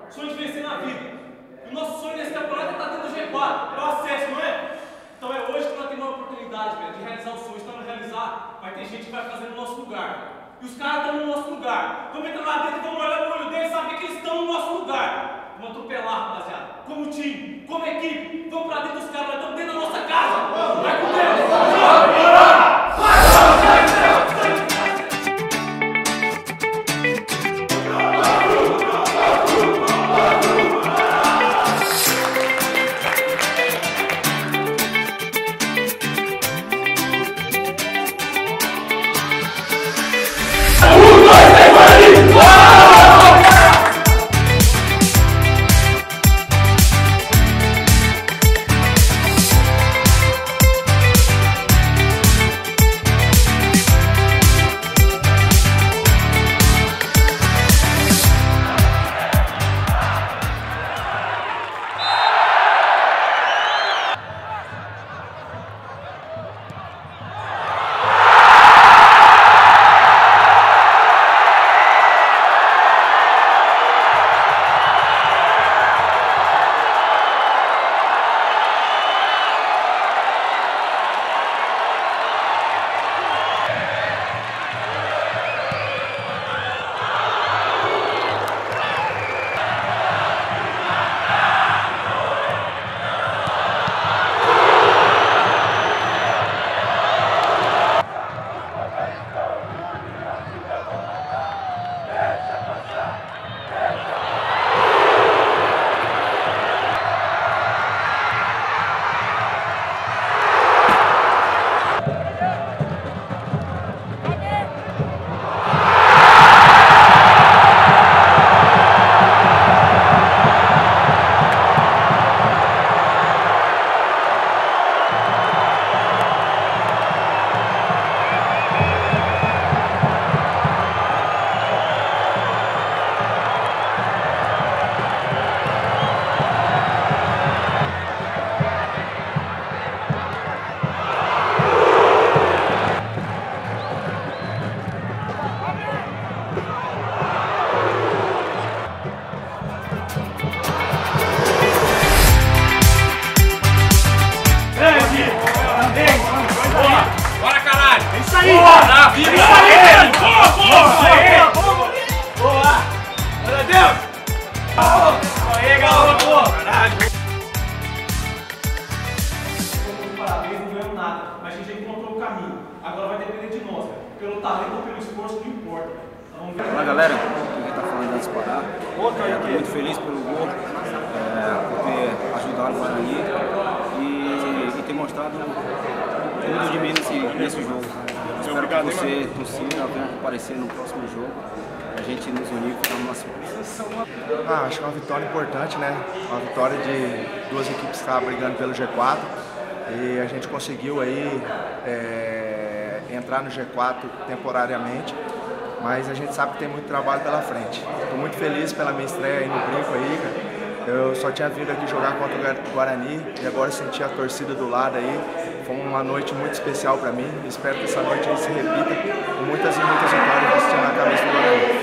sonho de vencer na vida. E o nosso sonho nesse campeonato é estar dentro do G4, é o acesso, não é? Então é hoje que nós temos uma oportunidade, velho, de realizar o sonho. Estamos realizar, vai ter gente que vai fazer no nosso lugar. E os caras estão no nosso lugar. Vamos entrar lá dentro e vamos olhar no olho deles e saber que eles estão no nosso lugar. Vamos atropelar, rapaziada. Como time, como equipe. Vamos pra dentro dos caras, nós estamos dentro da nossa casa. Vai com Deus! Parabéns, não ganhamos nada, mas a gente já encontrou o caminho. Agora vai depender de nós, velho. Pelo talento ou pelo esforço, não importa. Vamos ver. Olá galera, quem está falando antes de parar. Estou muito feliz pelo gol, por ter ajudado o Guarani e ter mostrado tudo de mim nesse jogo. Espero que você consiga aparecer no próximo jogo. A gente nos unir e ficar no máximo. Acho que é uma vitória importante, né? Uma vitória de duas equipes que estavam brigando pelo G4 e a gente conseguiu aí entrar no G4 temporariamente, mas a gente sabe que tem muito trabalho pela frente. Estou muito feliz pela minha estreia aí no Brinco aí, cara. Eu só tinha vindo aqui jogar contra o Guarani e agora senti a torcida do lado aí. Foi uma noite muito especial para mim. Espero que essa noite aí se repita com muitas e muitas vitórias na cabeça do Guarani.